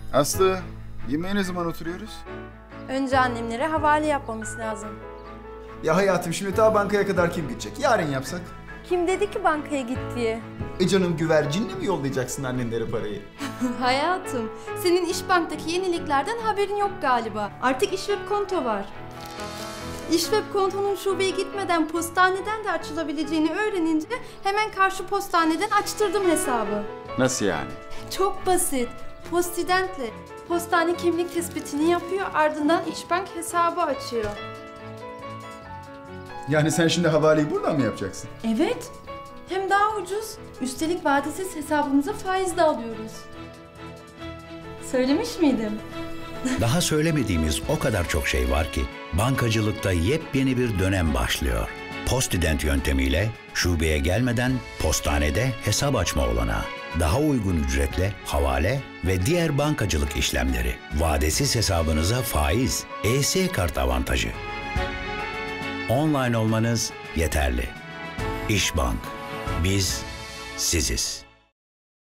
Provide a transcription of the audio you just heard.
Aslı, yemeğe ne zaman oturuyoruz? Önce annemlere havale yapmamız lazım. Ya hayatım şimdi daha bankaya kadar kim gidecek? Yarın yapsak. Kim dedi ki bankaya git diye? Canım güvercinle mi yollayacaksın annenlere parayı? Hayatım, senin İşbank'taki yeniliklerden haberin yok galiba. Artık İşweb konto var. İşweb kontonun şubeye gitmeden postaneden de açılabileceğini öğrenince hemen karşı postaneden açtırdım hesabı. Nasıl yani? Çok basit. Postidentle. Postane kimlik tespitini yapıyor, ardından İşbank hesabı açıyor. Yani sen şimdi havaleyi buradan mı yapacaksın? Evet. Hem daha ucuz. Üstelik vadesiz hesabımıza faiz de alıyoruz. Söylemiş miydim? Daha söylemediğimiz o kadar çok şey var ki bankacılıkta yepyeni bir dönem başlıyor. Postident yöntemiyle şubeye gelmeden postanede hesap açma olanağı, daha uygun ücretle havale ve diğer bankacılık işlemleri, vadesiz hesabınıza faiz, ES kart avantajı. Online olmanız yeterli. İşbank. Biz siziz.